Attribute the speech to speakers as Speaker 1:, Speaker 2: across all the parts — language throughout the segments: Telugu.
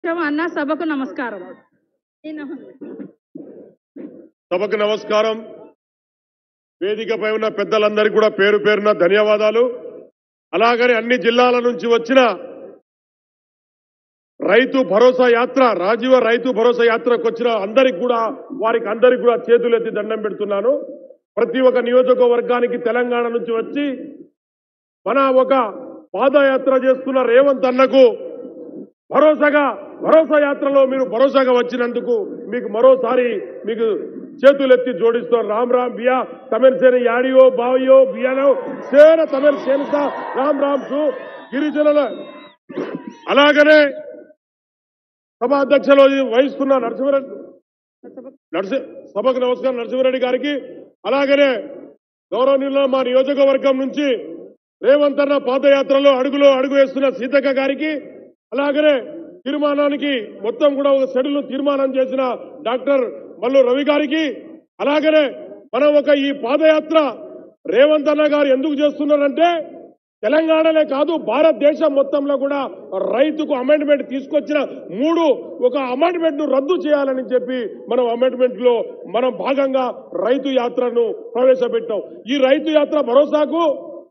Speaker 1: అన్న సభకు నమస్కారం.
Speaker 2: సభకు నమస్కారం. వేదికపై ఉన్న పెద్దలందరికీ కూడా పేరు పేరున ధన్యవాదాలు. అలాగనే అన్ని జిల్లాల నుంచి వచ్చిన రైతు భరోసా యాత్ర, రాజీవ రైతు భరోసా యాత్రకు వచ్చిన అందరికి కూడా అందరికి కూడా చేతులెత్తి దండం పెడుతున్నాను. ప్రతి ఒక్క నియోజకవర్గానికి తెలంగాణ నుంచి వచ్చి మన ఒక పాదయాత్ర చేస్తున్న రేవంత్ అన్నకు భరోసా యాత్రలో మీరు భరోసాగా వచ్చినందుకు మీకు మరోసారి మీకు చేతులెత్తి జోడిస్తాం. రామ్ రామ్ బియా తమిళ సేన యాడియో బావియో బియానో సేన తమిళ సేన రామ్ రామ్ సు గిరిజనుల. అలాగనే సభ అధ్యక్షులు వహిస్తున్న సభకు నమస్కారం నరసింహారెడ్డి గారికి, అలాగనే గౌరవనీయులు మా నియోజకవర్గం నుంచి రేవంత్ అన్న పాదయాత్రలో అడుగు వేస్తున్న సీతక్క గారికి, అలాగనే తీర్మానానికి మొత్తం కూడా ఒక షెడ్యూల్ తీర్మానం చేసిన డాక్టర్ మల్లు రవి గారికి, అలాగనే మనం ఈ పాదయాత్ర రేవంత్ అన్న గారు ఎందుకు చేస్తున్నారంటే తెలంగాణనే కాదు భారతదేశం మొత్తంలో కూడా రైతుకు అమెండ్మెంట్ తీసుకొచ్చిన ఒక అమెండ్మెంట్ ను రద్దు చేయాలని చెప్పి మనం అమెండ్మెంట్ లో మనం భాగంగా రైతు యాత్రను ప్రవేశపెట్టాం. ఈ రైతు యాత్ర భరోసాకు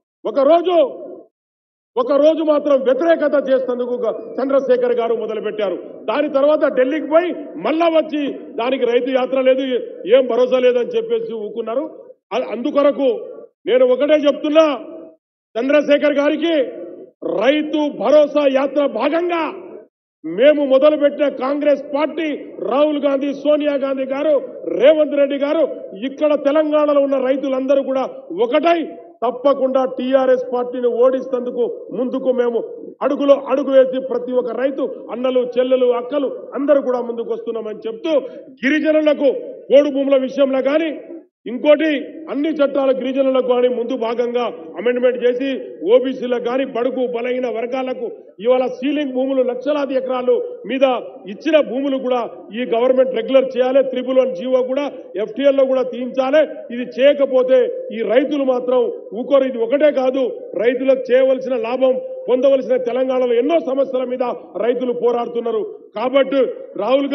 Speaker 2: ఒక రోజు మాత్రం వ్యతిరేకత చేసేందుకు చంద్రశేఖర్ గారు మొదలుపెట్టారు. దాని తర్వాత ఢిల్లీకి పోయి మళ్ళా వచ్చి దానికి రైతు యాత్ర లేదు, ఏం భరోసా లేదని చెప్పేసి ఊకున్నారు. అందుకొరకు నేను ఒకటే చెప్తున్నా, చంద్రశేఖర్ గారికి రైతు భరోసా యాత్ర భాగంగా మేము మొదలుపెట్టిన కాంగ్రెస్ పార్టీ, రాహుల్ గాంధీ, సోనియా గాంధీ గారు, రేవంత్ రెడ్డి గారు, ఇక్కడ తెలంగాణలో ఉన్న రైతులందరూ కూడా ఒకటై తప్పకుండా టీఆర్ఎస్ పార్టీని ఓడిస్తేందుకు ముందుకు మేము అడుగు వేసి ప్రతి ఒక్క రైతు అన్నలు, చెల్లెలు, అక్కలు అందరూ కూడా ముందుకు వస్తున్నామని చెప్తూ, గిరిజనులకు పోడు భూముల విషయంలో కానీ ఇంకోటి అన్ని చట్టాల గిరిజనులకు కానీ ముందు భాగంగా అమెండ్మెంట్ చేసి ఓబీసీలకు కానీ బడుగు బలహీన వర్గాలకు ఇవాళ సీలింగ్ భూములు లక్షలాది ఎకరాలు మీద ఇచ్చిన భూములు కూడా ఈ గవర్నమెంట్ రెగ్యులర్ చేయాలి. 311 జీవో కూడా FTL లో కూడా తీయించాలి. ఇది చేయకపోతే ఈ రైతులు మాత్రం ఊకోరు. ఇది ఒకటే కాదు, రైతులకు చేయవలసిన లాభం పొందవలసిన తెలంగాణలో ఎన్నో సమస్యల మీద రైతులు పోరాడుతున్నారు. కాబట్టి రాహుల్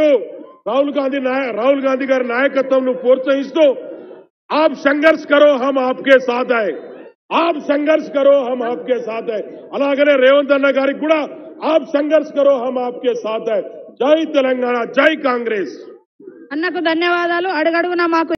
Speaker 2: గాంధీ గారి నాయకత్వం ప్రోత్సహిస్తూ आप संघर्ष करो हम आपके साथ है, आप संघर्ष करो हम आपके साथ है. అలాగనే రేవంత్ అన్న గారికి కూడా आप संघर्ष करो हम आपके साथ है. జై తెలంగాణ, జై కాంగ్రెస్.
Speaker 1: అన్నకు ధన్యవాదాలు. అడుగడుగునా మాకు